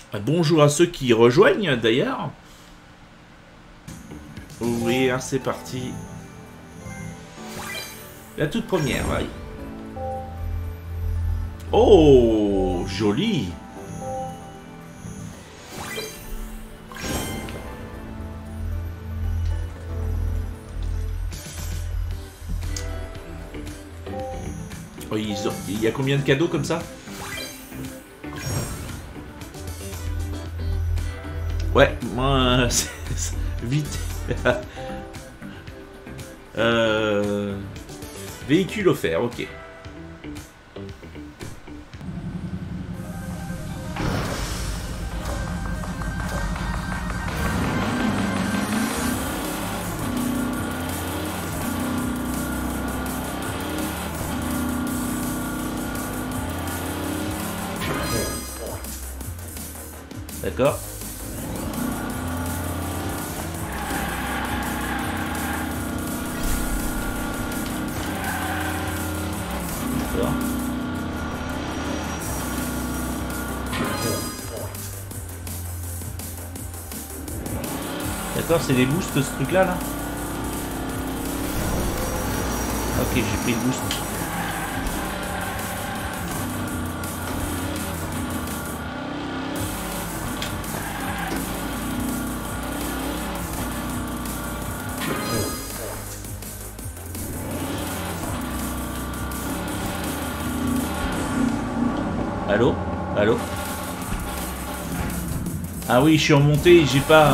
Bonjour à ceux qui rejoignent d'ailleurs. Ouvrir, c'est parti. La toute première, oui. Oh, joli. Oh, il y a combien de cadeaux comme ça? Ouais, moi, vite. Véhicule offert, ok. D'accord. D'accord, c'est des boosts ce truc là. Ok, j'ai pris le boost. Allô? Allô? Ah oui, je suis remonté, j'ai pas...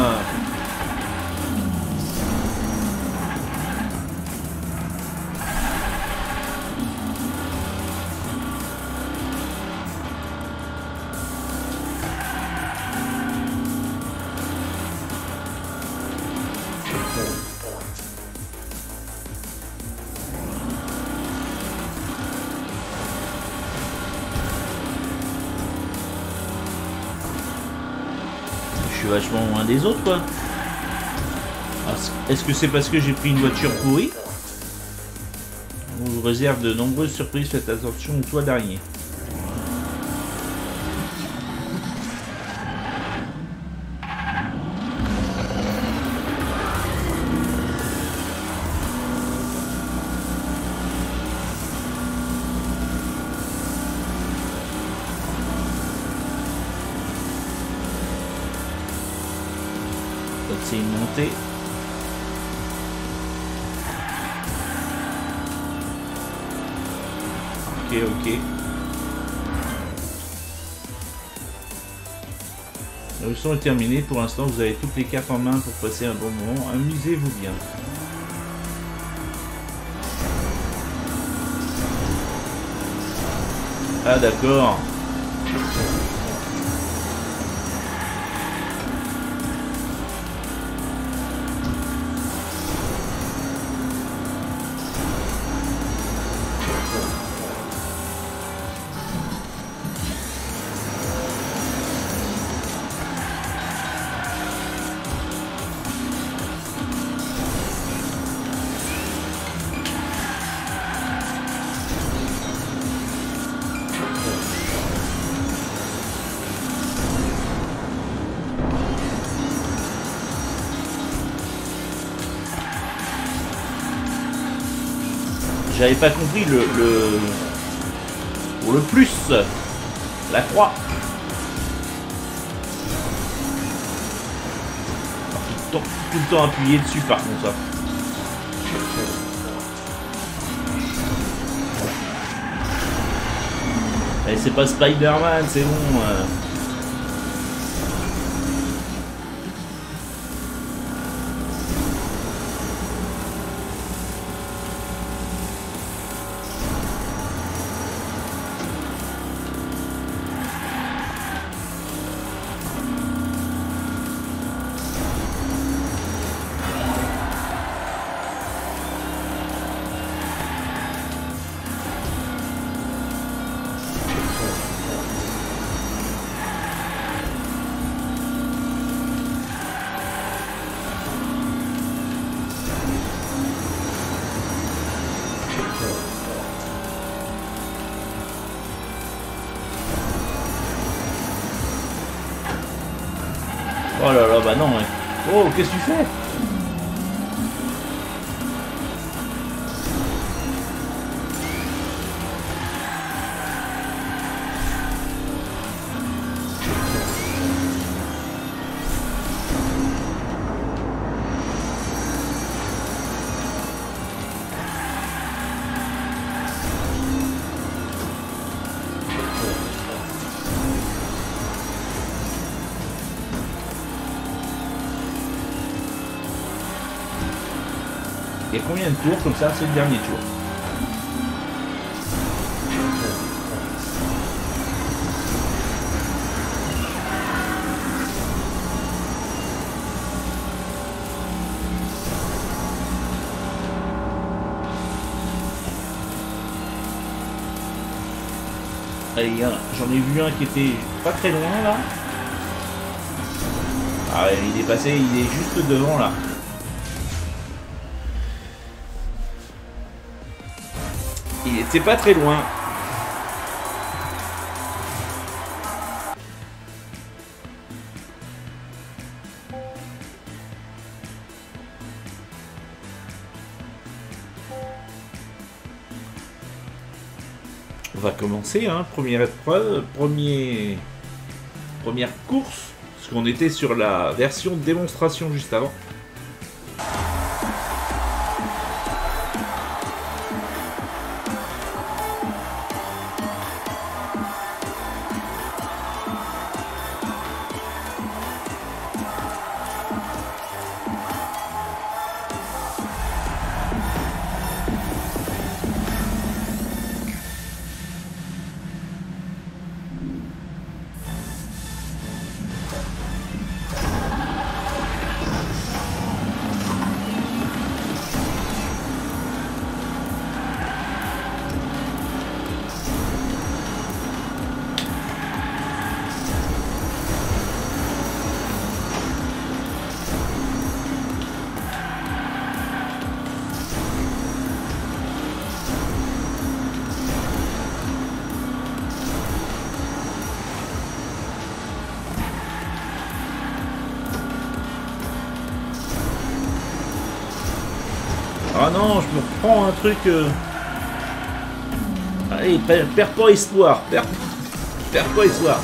Je suis vachement loin des autres, quoi. Est-ce que c'est parce que j'ai pris une voiture pourrie? On vous réserve de nombreuses surprises, faites attention aux toits d'araignée. Donc c'est une montée. Ok, ok. La leçon est terminée. Pour l'instant, vous avez toutes les cartes en main pour passer un bon moment. Amusez-vous bien. Ah, d'accord. J'avais pas compris pour le plus, la croix. Tout le temps appuyé dessus par contre ça. Allez, c'est pas Spider-Man, c'est bon. Oh là là, bah non, ouais. Oh, qu'est-ce que tu fais? Il y a combien de tours comme ça? C'est le dernier tour. Allez, j'en ai vu un qui était pas très loin là. Ah ouais, il est passé, il est juste devant là. Il était pas très loin. On va commencer, hein, première épreuve, première course, parce qu'on était sur la version démonstration juste avant. Ah non, je me reprends un truc... Allez, perds pas espoir. Perds pas espoir.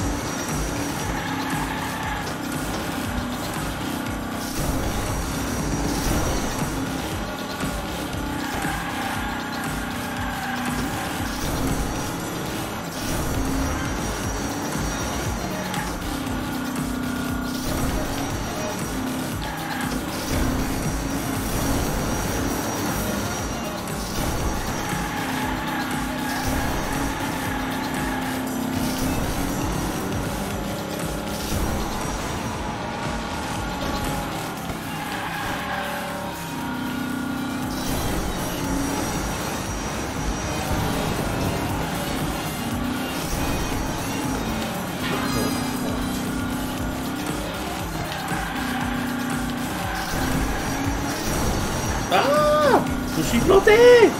Ah! Je suis planté!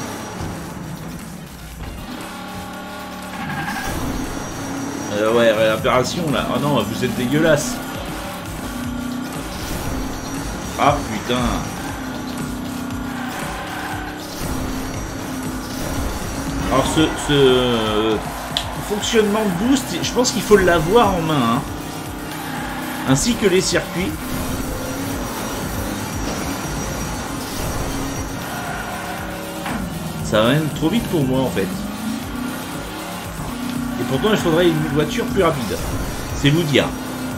Ouais, réapparition là. Oh non, vous êtes dégueulasse. Ah putain. Alors ce fonctionnement de boost, je pense qu'il faut l'avoir en main. Hein. Ainsi que les circuits. Ça va même trop vite pour moi en fait. Et pourtant il faudrait une voiture plus rapide. C'est vous dire.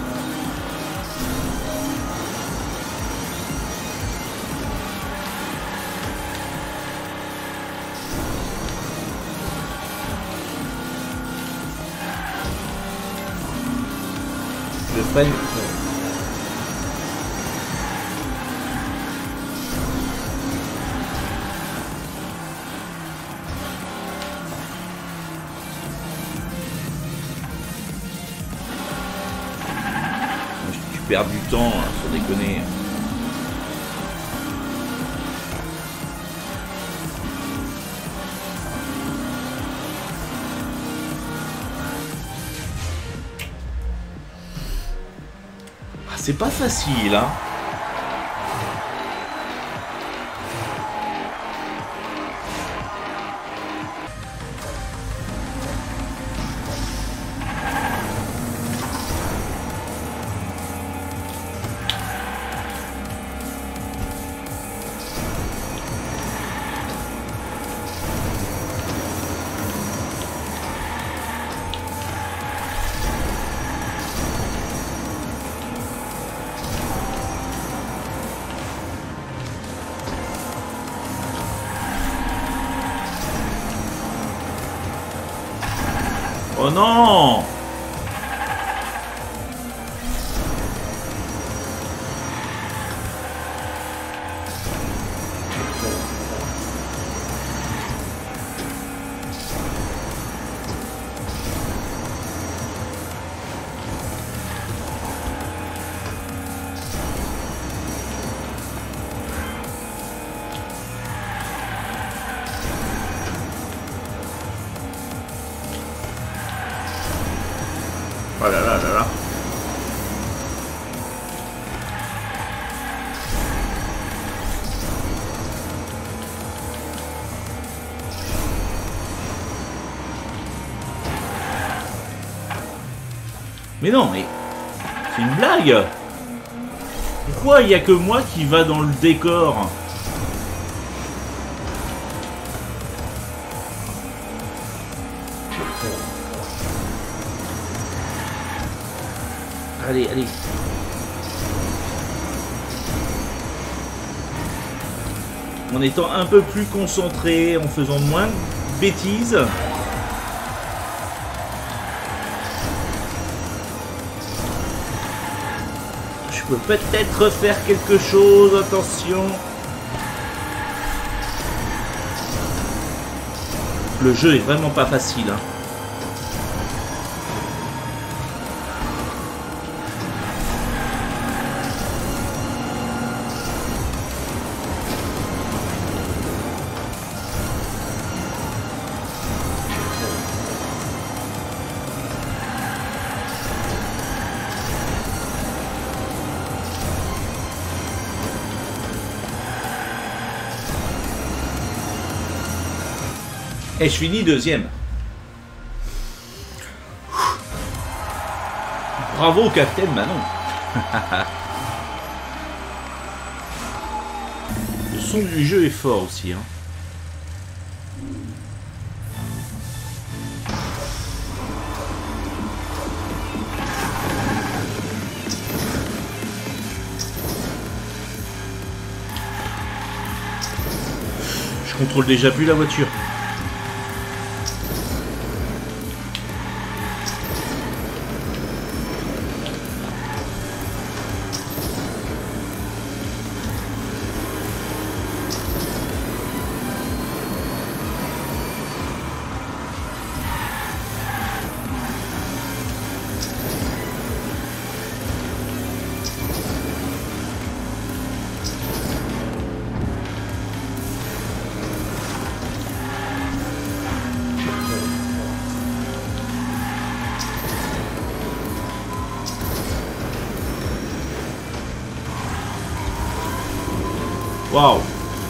Je freine. Tu perds du temps, sans déconner. c'est pas facile, hein. Oh non! Oh là là là là. Mais non, mais c'est une blague. Pourquoi il n'y a que moi qui va dans le décor? Allez, allez. En étant un peu plus concentré, en faisant moins de bêtises. Je peux peut-être faire quelque chose, attention. Le jeu est vraiment pas facile, hein. Et je finis deuxième. Bravo, Captain Manon. Le son du jeu est fort aussi, hein. Je contrôle déjà plus la voiture. Waouh!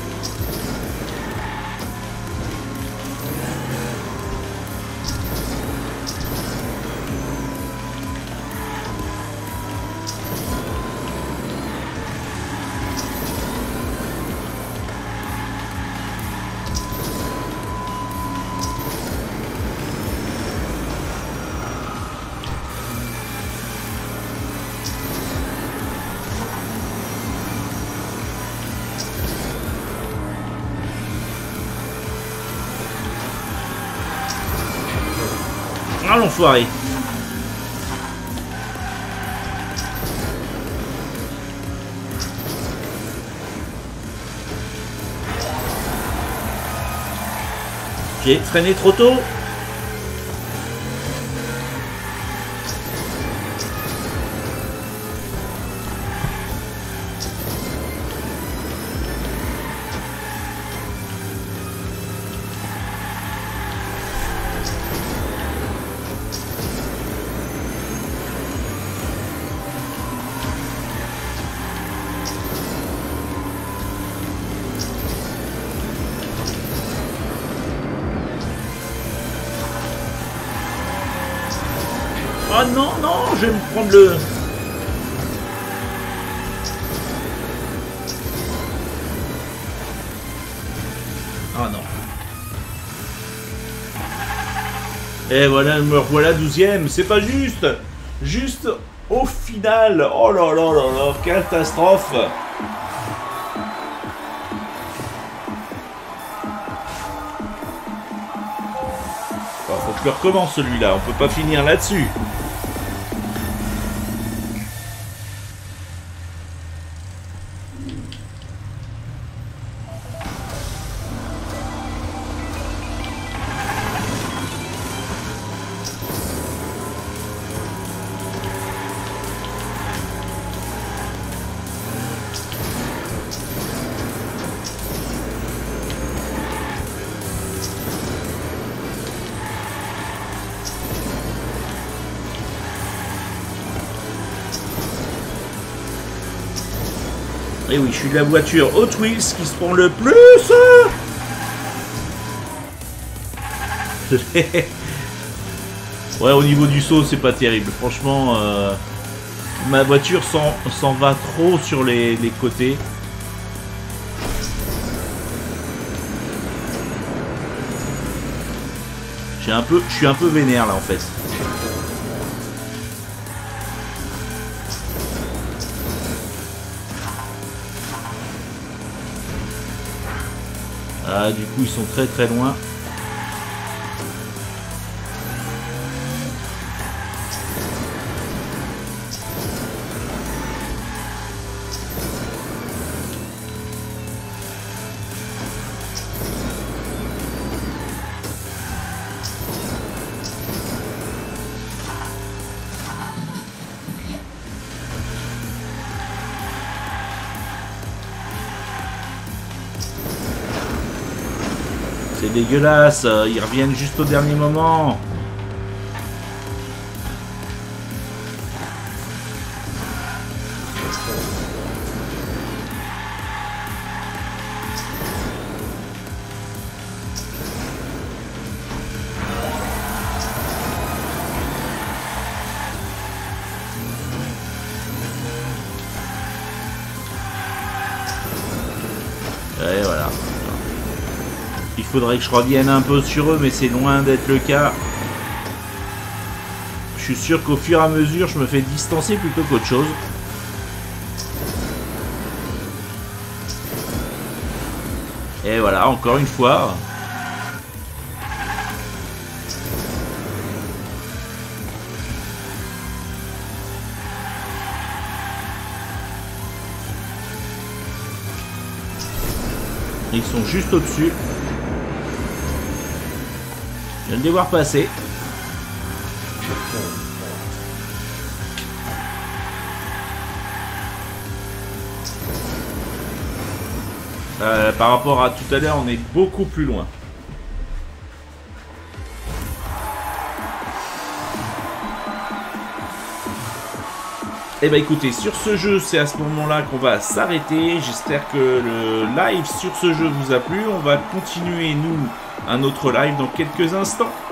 Ah l'enfoiré! J'ai freiné trop tôt. Ah non, non, je vais me prendre le... Ah non. Et voilà, me revoilà 12e, c'est pas juste. Juste au final. Oh là là là là, catastrophe. Faut que je recommence celui-là, on peut pas finir là-dessus. Et oui, je suis de la voiture Hot Wheels qui se prend le plus. Ouais, au niveau du saut, c'est pas terrible. Franchement, ma voiture s'en va trop sur les côtés. Je suis un peu vénère là en fait. Ah, du coup, ils sont très très loin. C'est dégueulasse, ils reviennent juste au dernier moment. Et voilà. Il faudrait que je revienne un peu sur eux, mais c'est loin d'être le cas. Je suis sûr qu'au fur et à mesure, je me fais distancer plutôt qu'autre chose. Et voilà, encore une fois. Ils sont juste au-dessus. Je viens de les voir passer. Par rapport à tout à l'heure, on est beaucoup plus loin. Et bah écoutez, sur ce jeu, c'est à ce moment-là qu'on va s'arrêter. J'espère que le live sur ce jeu vous a plu. On va continuer, nous, un autre live dans quelques instants.